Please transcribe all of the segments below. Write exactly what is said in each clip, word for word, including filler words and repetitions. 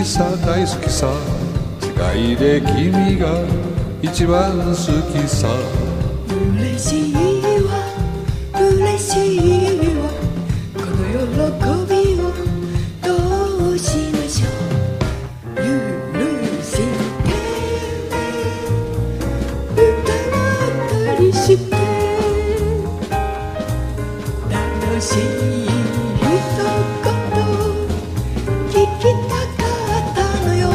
きさ大好きさ世界で君が一番好きさ嬉しいわ嬉しいわこの喜びをどうしましょう許して歌ったりして楽しい一言聞きたかったのよ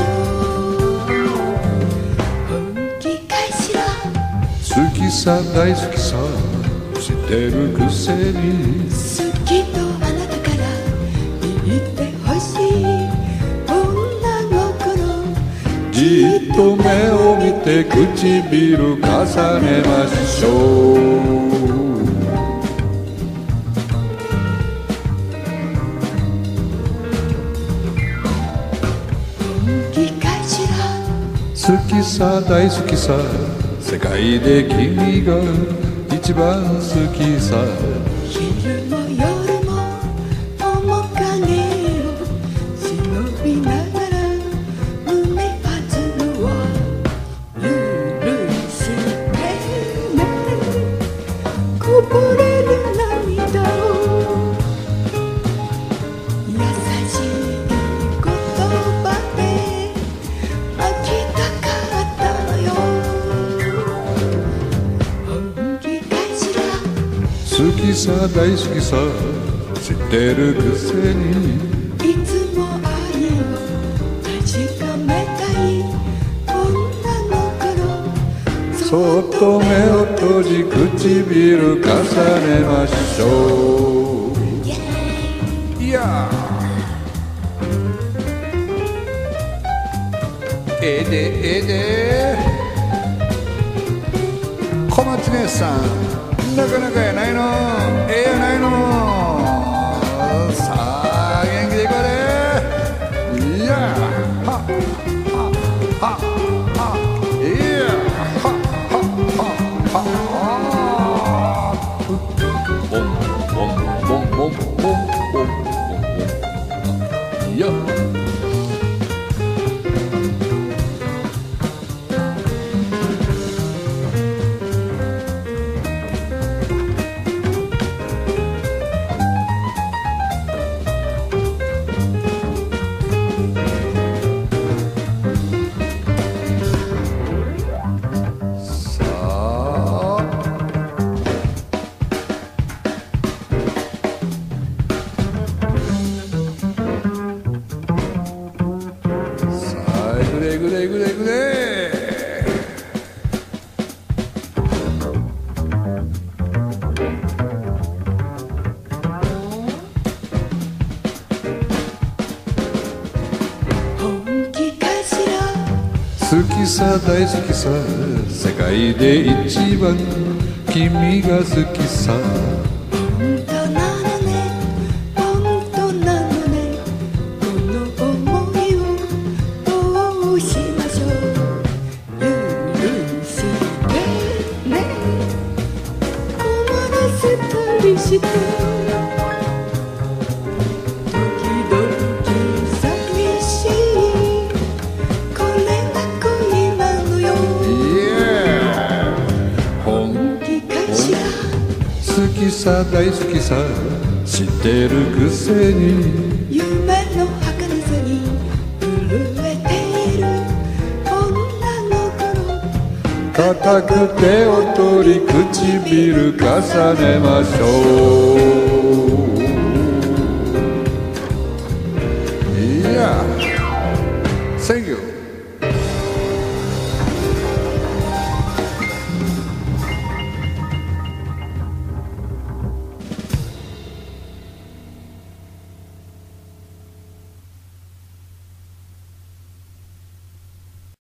本気かしら好きさ大好きさ知ってるくせに好きとあなたから言ってほしい女心じっと目を見て唇重ねましょう好きさ大好きさ世界で君が一番好きさ昼も夜も面影を忍びながら胸弾は許してねこぼれる涙を優しい言葉で泣きたかったのよ本気かしら好きさ大好きさ知ってるくせにいつも愛を確かめたい女心そっと目を閉じ唇重ねましょういやええでええで小松姉さんなかなかやないのええやないのさあ元気でいこうでいやははははいやははははボンボンボンボンボンボンボンボンいやグレグレグレグレ本気かしら好きさ大好きさ世界で一番君が好きさ本当なのね本当なのねこの想いをどうしましょう許してね困らせたりして時々寂しいこれが恋なのよ本気かしら好きさ大好きさ知ってるくせに夢の儚さに震えている女の頃固く手を取り唇重ねましょう